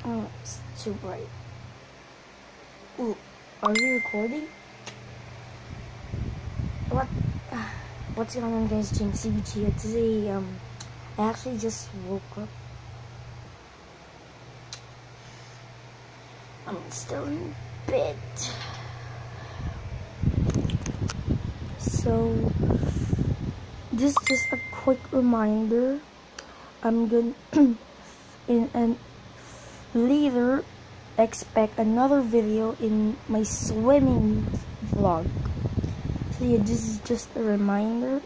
Oh, it's too bright. Ooh, are you recording? What's going on, guys? James CBG here. Today, I actually just woke up. I'm still in bed. So, this is just a quick reminder. I'm gonna later expect another video in my swimming vlog. So yeah, this is just a reminder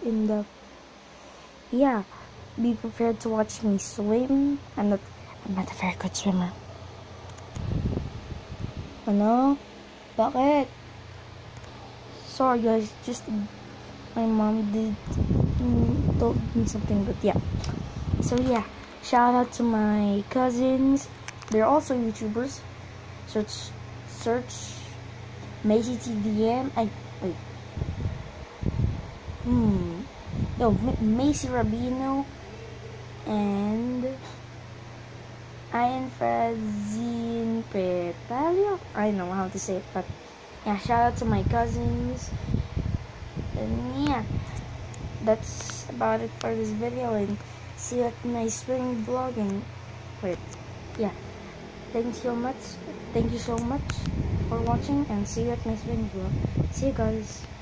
be prepared to watch me swim. I'm not a very good swimmer. Ano? Bakit? Sorry guys, just my mom told me something, but yeah. So yeah, shout out to my cousins. They're also YouTubers. Search Macy TVM. Macy Rabino and Ian Frazin Petalio. I don't know how to say it, but yeah, shout out to my cousins. And yeah, that's about it for this video, and see you at my spring vlog. And yeah, thank you so much for watching, and see you at my spring vlog. See you guys.